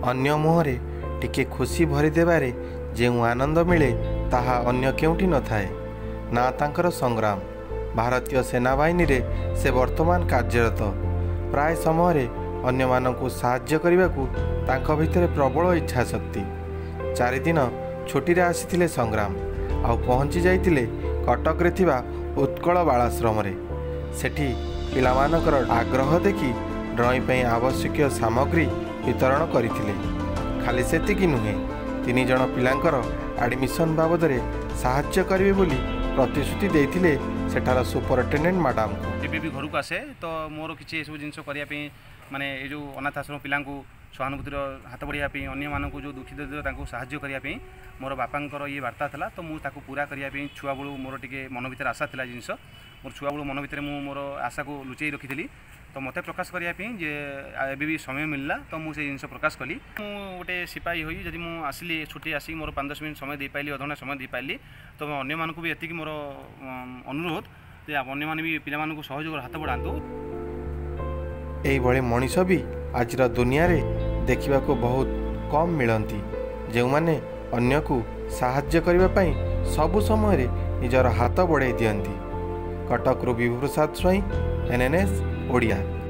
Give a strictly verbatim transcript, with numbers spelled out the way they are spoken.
अन्य मुहरे टिके खुशी भरीदेबारे जो आनंद मिले ताहा अन्य केउटी न थाए ना तांकर संग्राम। भारतीय सेनाबाहिनी रे से वर्तमान कार्यरत। प्राय समय अन्य मानकु साहाय्य करबाकू तांको भितरे प्रबल इच्छा शक्ति। चारि दिन छुट्टी रे आसीथिले संग्राम आउ पहुँची जाइतिले कटक रे थिबा उत्कल बालाश्रम रे। सेठी पिलामानकर आग्रह देखि ड्रॉइंग पे आवश्यक सामग्री वितरण करथिले। खाली सेतिकी नुहे तीन जन पिलांकर एडमिशन बाबद साहाय्य करेंगे बोली प्रतिश्रुति देइथिले सेठार सुपरिटेडेंट मैडम को। जब भी घर को आसे तो मोर किसी सब जिन करने माने ये जो अनाथ आश्रम पिला सहानुभूतिर हाथ बढ़ाई अन्य मानक जो दुखी दरिद्र साहाय्य करने मोर बापांकर ये वार्ता था। तो मुझे पूरा करने छुआ बेलू मोर टे मन भर आशा था जिनस मोर छुआ बेलू मन भर मोर आशा को लुचई रखी। तो मत प्रकाश करने जे एबी भी समय मिलला तो मुझे जिन प्रकाश कली। गोटे सिपाही हो जब मुझे आसली छुट्टी आसिक मोर पाँच दस मिनट समय दे पाइली अधघंटा समय दे पाइली तो अन्य मानक भी एतिक मोर अनुरोध जे अन्य माने भी पिला मानक सहयोग हाथ बढ़ातु। एई भले मनीष भी आज दुनिया रे देखा बहुत कम मिलती जो माने अन्य को साहाय्य करने पाई सबु समय निजर हाथ बढ़ाई दियंती। कटक रु Vibhu Prasad Swain N N S Odia.